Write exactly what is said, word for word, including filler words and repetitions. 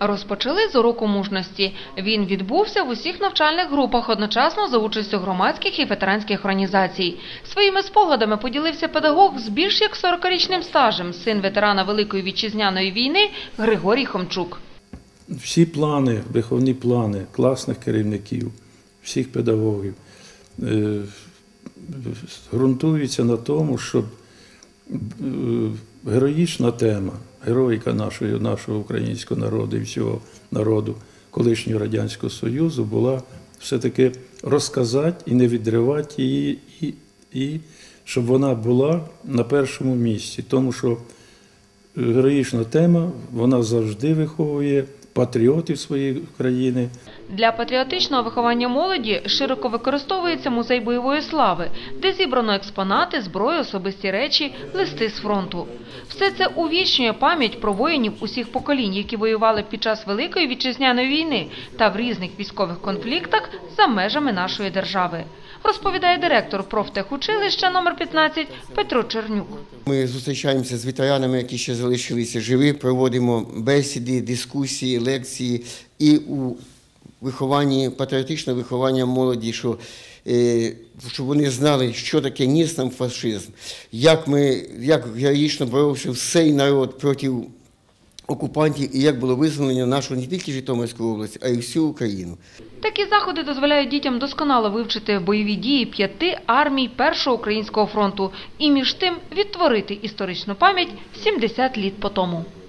Розпочали з уроку мужності. Він відбувся в усіх навчальних групах, одночасно за участю громадських і ветеранських організацій. Своїми спогадами поділився педагог з більш як сорокарічним стажем, син ветерана Великої Вітчизняної війни Григорій Хомчук. Всі плани, виховні плани класних керівників, всіх педагогів ґрунтуються на тому, щоб героїчна тема, героїка нашого, нашого українського народу і всього народу колишнього Радянського Союзу була все-таки розказати і не відривати її, і, і щоб вона була на першому місці. Тому що героїчна тема, вона завжди виховує патріотів своєї країни. Для патріотичного виховання молоді широко використовується музей бойової слави, де зібрано експонати, зброю, особисті речі, листи з фронту. Все це увічнює пам'ять про воїнів усіх поколінь, які воювали під час Великої Вітчизняної війни та в різних військових конфліктах за межами нашої держави. Розповідає директор профтехучилища номер п'ятнадцять Петро Чернюк. Ми зустрічаємося з ветеранами, які ще залишилися живі, проводимо бесіди, дискусії, лекції і у вихованні, патріотичного виховання молоді, що, щоб вони знали, що таке ніс нам фашизм, як, ми, як героїчно боровся всей народ проти окупантів і як було визволення нашої не тільки Житомирської області, а й всю Україну. Такі заходи дозволяють дітям досконало вивчити бойові дії п'яти армій Першого українського фронту і між тим відтворити історичну пам'ять сімдесят літ по тому.